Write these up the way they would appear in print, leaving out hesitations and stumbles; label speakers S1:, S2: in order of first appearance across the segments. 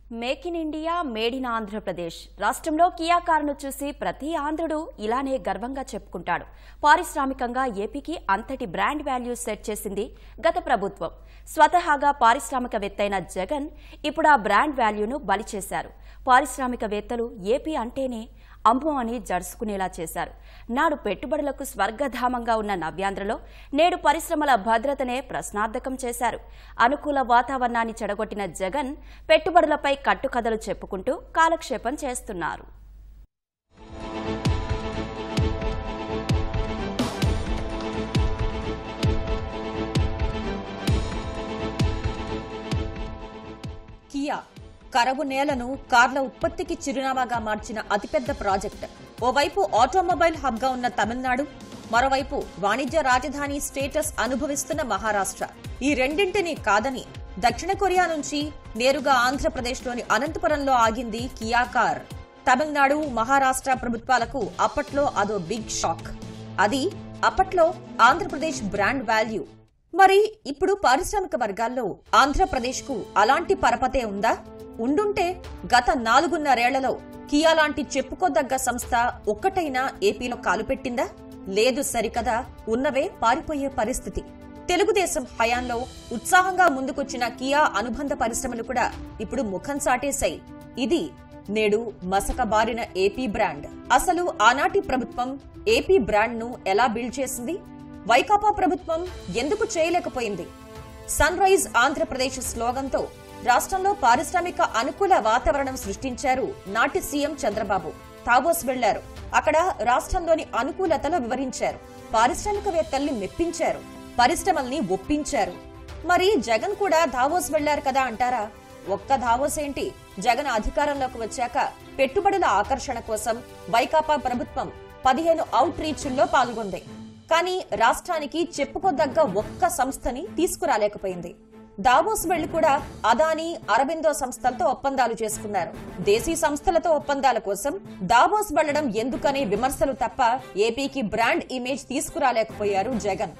S1: Make in India made in Andhra Pradesh రాష్ట్రంలో Kia కారును చూసి ప్రతి ఆంధ్రుడు ఇలానే గర్వంగా చెప్పుకుంటాడు. పారిశ్రామికంగా ఏపీకి అంతటి బ్రాండ్ వాల్యూ సెట్ చేసింది గత ప్రభుత్వం. స్వతహాగా పారిశ్రామికవేత్తైన జగన్ ఇప్పుడు ఆ బ్రాండ్ వాల్యూను బలి చేశారు. పారిశ్రామికవేత్తలు ఏపీ అంటేనే అమ్మో అని జడుసుకునేలా చేశారు. నాడు పెట్టుబడులకు స్వర్గధామంగా ఉన్న నవ్యాంధ్రలో నేడు పరిశ్రమల భద్రతనే ప్రశ్నార్థకం చేశారు. అనుకూల వాతావరణాన్ని చెడగొట్టిన జగన్ పెట్టుబడులపై కట్టుకథలు చెప్పుకుంటూ కాలక్షేపం చేస్తున్నారు.
S2: కియా కరవు నేలను కార్ల ఉత్పత్తికి చిరునామాగా మార్చిన అతిపెద్ద ప్రాజెక్ట్. ఓవైపు ఆటోమొబైల్ హబ్ గా ఉన్న తమిళనాడు, మరోవైపు వాణిజ్య రాజధాని స్టేటస్ అనుభవిస్తున్న మహారాష్ట్ర. ఈ రెండింటినీ కాదని దక్షిణ కొరియా నుంచి నేరుగా ఆంధ్రప్రదేశ్లోని అనంతపురంలో ఆగింది కియా కార్. తమిళనాడు, మహారాష్ట్ర ప్రభుత్వాలకు అప్పట్లో అదో బిగ్ షాక్. అది అప్పట్లో ఆంధ్రప్రదేశ్ బ్రాండ్ వాల్యూ. మరి ఇప్పుడు పారిశ్రామిక వర్గాల్లో ఆంధ్రప్రదేశ్ కు అలాంటి పరపతే ఉందా? ఉండుంటే గత 4.5 కియా లాంటి చెప్పుకోదగ్గ సంస్థ ఒక్కటైనా ఏపీలో కాలుపెట్టిందా? లేదు సరికదా, ఉన్నవే పారిపోయే పరిస్థితి. తెలుగుదేశం హయాంలో ఉత్సాహంగా ముందుకొచ్చిన కియా అనుబంధ పరిశ్రమలు కూడా ఇప్పుడు ముఖం సాటేశాయి. ఇది నేడు మసకబారిన ఏపీ బ్రాండ్. అసలు ఆనాటి ప్రభుత్వం ఏపీ బ్రాండ్ ను ఎలా బిల్డ్ చేసింది? వైకాపా ప్రభుత్వం ఎందుకు చేయలేకపోయింది? సన్ రైజ్ ఆంధ్రప్రదేశ్ స్లోగన్తో రాష్ట్రంలో పారిశ్రామిక అనుకూల వాతావరణం సృష్టించారు నాటి సీఎం చంద్రబాబు. తావోస్ వెళ్లారు. అక్కడ రాష్ట్రంలోని అనుకూలతలు వివరించారు. పారిశ్రామికవేత్తల్ని మెప్పించారు. పరిశ్రమల్ని ఒప్పించారు. మరి జగన్ కూడా దావోస్ వెళ్లారు కదా అంటారా? ఒక్క దావోస్ ఏంటి, జగన్ అధికారంలోకి వచ్చాక పెట్టుబడుల ఆకర్షణ కోసం వైకాపా ప్రభుత్వం 15 అవుట్ రీచ్ల్లో పాల్గొంది. కానీ రాష్ట్రానికి చెప్పుకోదగ్గ ఒక్క సంస్థని తీసుకురాలేకపోయింది. దావోస్ వెళ్లి కూడా అదానీ, అరబిందో సంస్థలతో ఒప్పందాలు చేసుకున్నారు. దేశీ సంస్థలతో ఒప్పందాల కోసం దావోస్ వెళ్లడం ఎందుకనే విమర్శలు తప్ప ఏపీకి బ్రాండ్ ఇమేజ్ తీసుకురాలేకపోయారు జగన్.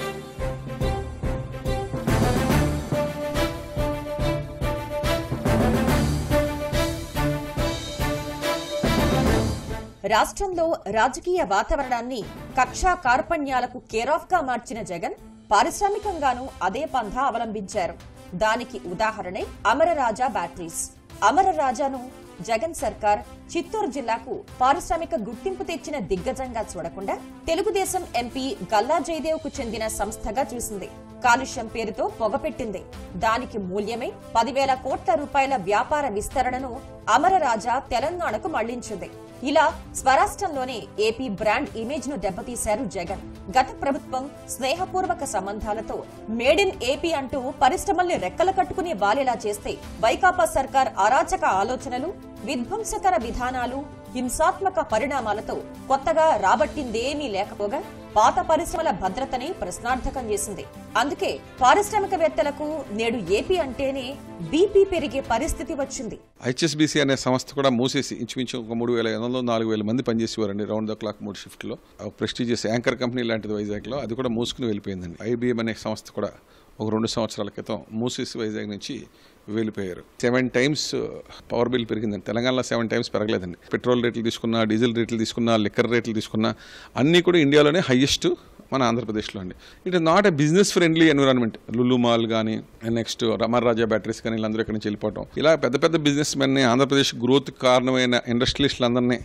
S2: రాష్ట్రంలో రాజకీయ వాతావరణాన్ని కక్షా కార్పణ్యాలకు కేరాఫ్ గా మార్చిన జగన్ పారిశ్రామికంగానూ అదే పంథా అవలంబించారు. దానికి ఉదాహరణే అమరరాజా బ్యాటరీస్. అమరరాజాను జగన్ సర్కార్ చిత్తూరు జిల్లాకు పారిశ్రామిక గుర్తింపు తెచ్చిన దిగ్గజంగా చూడకుండా తెలుగుదేశం ఎంపీ గల్లా జయదేవ్ కు చెందిన సంస్థగా చూసింది. కాలుష్యం పేరుతో పొగపెట్టింది. దానికి మూల్యమే 10,000 కోట్ల రూపాయల వ్యాపార విస్తరణను అమరరాజా తెలంగాణకు మళ్లించింది. ఇలా స్వరాష్ట్రంలోనే ఏపీ బ్రాండ్ ఇమేజ్ ను దెబ్బతీశారు జగన్. గత ప్రభుత్వం స్నేహపూర్వక సంబంధాలతో మేడ్ ఇన్ ఏపీ అంటూ పరిశ్రమల్ని రెక్కల కట్టుకుని వాలేలా చేస్తే వైకాపా సర్కార్ అరాచక ఆలోచనలు, విధ్వంసకర విధానాలు, హింసాత్మక పరిణామాలతో కొత్తగా రాబట్టిందేమీ లేకపోగా పాత పరిశ్రమల భద్రతని ప్రశ్నార్థకం చేసింది. అందుకే పారిశ్రామికవేత్తలకు నేడు ఏపీ అంటేనే బీపీ పెరిగే పరిస్థితి వచ్చింది.
S3: HSBC అనే సంస్థ కూడా మూసేసి ఇంచుమించు 3,500 4,000 మంది పనిచేసేవారండి రౌండ్ ద క్లాక్ 3 షిఫ్ట్లో. ప్రెస్టీజియస్ యాంకర్ కంపెనీ లాంటిది వైజాగ్లో, అది కూడా మూసుకుని వెళ్ళిపోయిందండి. IBM అనే సంస్థ కూడా ఒక 2 సంవత్సరాల క్రితం మూసేసి వైజాగ్ నుంచి వెళ్ళిపోయారు. 7 times పవర్ బిల్ పెరిగిందండి. తెలంగాణలో 7 times పెరగలేదండి. పెట్రోల్ రేట్లు తీసుకున్నా, డీజిల్ రేట్లు తీసుకున్నా, లిక్కర్ రేట్లు తీసుకున్నా అన్నీ కూడా ఇండియాలోనే హైయెస్ట్ మన ఆంధ్రప్రదేశ్లో అండి. It is not a business friendly environment. Lulu mall కానీ, నెక్స్ట్ అమరరాజా బ్యాటరీస్ కానీ, వీళ్ళందరూ ఇక్కడి నుంచి వెళ్ళిపోవటం, ఇలా పెద్ద పెద్ద బిజినెస్ మెన్ని, ఆంధ్రప్రదేశ్ గ్రోత్ కారణమైన ఇండస్ట్రియలిస్టులందరినీ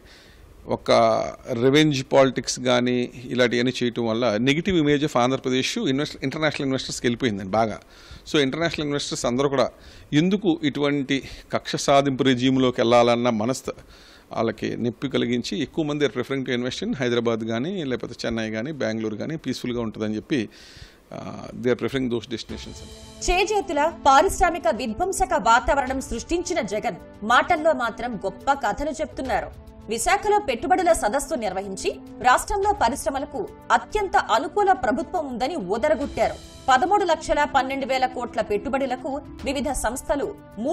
S3: ఒక రివెంజ్ పాలిటిక్స్ కానీ ఇలాంటివన్నీ చేయటం వల్ల negative image of Andhra Pradesh international ఇన్వెస్టర్స్కి వెళ్ళిపోయిందండి బాగా. సో ఇంటర్నేషనల్ ఇన్వెస్టర్స్ అందరూ కూడా ఎందుకు ఇటువంటి కక్ష సాధింపు రెజీమ్లోకి వెళ్ళాలన్న వాళ్ళకి నొప్పి కలిగించి ఎక్కువ మంది are preferring to invest in Hyderabad కానీ, లేకపోతే చెన్నై కానీ, బెంగళూరు కానీ పీస్ఫుల్గా ఉంటుందని చెప్పి they are preferring those destinations.
S2: చేజేతుల పారిశ్రామిక విధ్వంసక వాతావరణం సృష్టించిన జగన్ మాటల్లో మాత్రం గొప్ప కథలు చెప్తున్నారు. విశాఖలో పెట్టుబడుల సదస్సు నిర్వహించి రాష్ట్రంలో పరిశ్రమలకు అత్యంత అనుకూల ప్రభుత్వం ఉందని ఊదరగొట్టారు. 13,12,000 కోట్ల పెట్టుబడులకు వివిధ సంస్థలు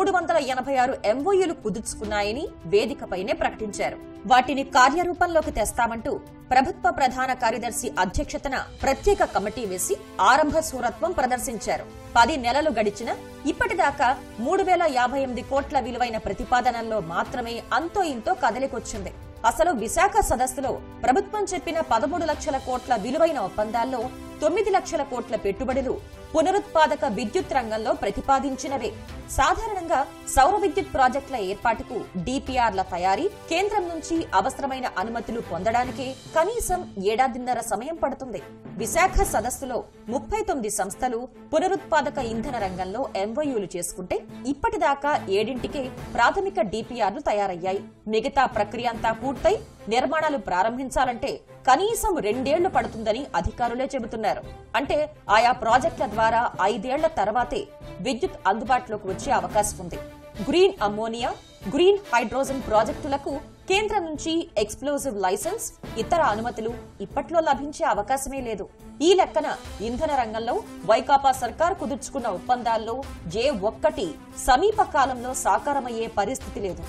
S2: 386 MOUలు కుదుర్చుకున్నాయని వేదికపైనే ప్రకటించారు. వాటిని కార్యరూపంలోకి తెస్తామంటూ ప్రభుత్వ ప్రధాన కార్యదర్శి అధ్యక్షతన ప్రత్యేక కమిటీ వేసి ఆరంభ సూరత్వం ప్రదర్శించారు. 10 నెలలు గడిచినా ఇప్పటిదాకా 3058 కోట్ల విలువైన ప్రతిపాదనల్లో మాత్రమే అంతో ఇంతో కదలికొచ్చింది. అసలు విశాఖ సదస్సులో ప్రభుత్వం చెప్పిన 13 లక్షల కోట్ల విలువైన ఒప్పందాల్లో 9 లక్షల కోట్ల పెట్టుబడులు పునరుత్పాదక విద్యుత్ రంగంలో ప్రతిపాదించినవే. సాధారణంగా సౌర విద్యుత్ ప్రాజెక్టుల ఏర్పాటుకు డిపిఆర్ల తయారీ, కేంద్రం నుంచి అవసరమైన అనుమతులు పొందడానికే కనీసం 1.5 ఏడాది సమయం పడుతుంది. విశాఖ సదస్సులో 39 సంస్థలు పునరుత్పాదక ఇంధన రంగంలో ఎంఓయూలు చేసుకుంటే ఇప్పటిదాకా 7కే ప్రాథమిక డిపిఆర్లు తయారయ్యాయి. మిగతా ప్రక్రియ అంతా పూర్తయి నిర్మాణాలు ప్రారంభించాలంటే కనీసం 2 ఏళ్లు పడుతుందని అధికారులే చెబుతున్నారు. అంటే ఆయా ప్రాజెక్టుల ద్వారా 5 ఏళ్ల తర్వాతే విద్యుత్ అందుబాటులోకి వచ్చే అవకాశం ఉంది. గ్రీన్ అమ్మోనియా, గ్రీన్ హైడ్రోజన్ ప్రాజెక్టులకు కేంద్రం నుంచి ఎక్స్ప్లోజివ్ లైసెన్స్, ఇతర అనుమతులు ఇప్పట్లో లభించే అవకాశమే లేదు. ఈ లెక్కన ఇంధన రంగంలో వైకాపా సర్కార్ కుదుర్చుకున్న ఒప్పందాల్లో ఏ ఒక్కటి సమీప కాలంలో సాకారమయ్యే పరిస్థితి లేదు.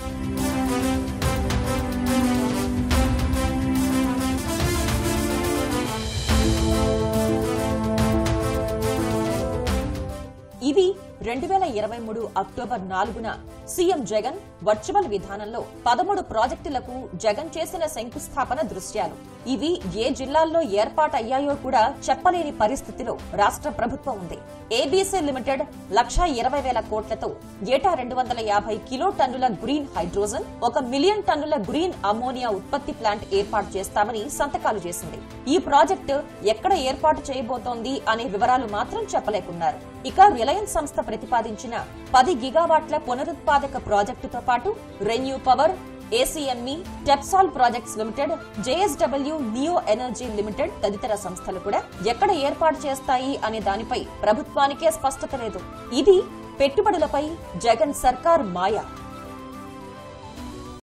S2: ఇవి 2023 అక్టోబర్ 4న సీఎం జగన్ వర్చువల్ విధానంలో 13 ప్రాజెక్టులకు జగన్ చేసిన శంకుస్థాపన దృశ్యాలు. ఇవి ఏ జిల్లాల్లో ఏర్పాటయ్యాయో కూడా చెప్పలేని పరిస్థితిలో రాష్ట్ర ప్రభుత్వం ఉంది. ఏబీసీ లిమిటెడ్ 1,20,000 కోట్లతో ఏటా 250 కిలోటన్నుల గ్రీన్ హైడ్రోజన్, 1 మిలియన్ టన్నుల గ్రీన్ అమ్మోనియా ఉత్పత్తి ప్లాంట్ ఏర్పాటు చేస్తామని సంతకాలు చేసింది. ఈ ప్రాజెక్టు ఎక్కడ ఏర్పాటు చేయబోతోంది అనే వివరాలు మాత్రం చెప్పలేకున్నారు. ఇక రిలయన్స్ సంస్థ ప్రతిపాదించిన 10 గిగావాట్ల పునరుత్పాదక ప్రాజెక్టుతో పాటు రెన్యూ పవర్, ఏసీఎంఈ, టెప్సాల్ projects limited, JSW Neo Energy limited తదితర సంస్థలు కూడా ఎక్కడ ఏర్పాటు చేస్తాయి అనే దానిపై ప్రభుత్వానికే స్పష్టత లేదు. ఇది పెట్టుబడులపై జగన్ సర్కార్ మాయ.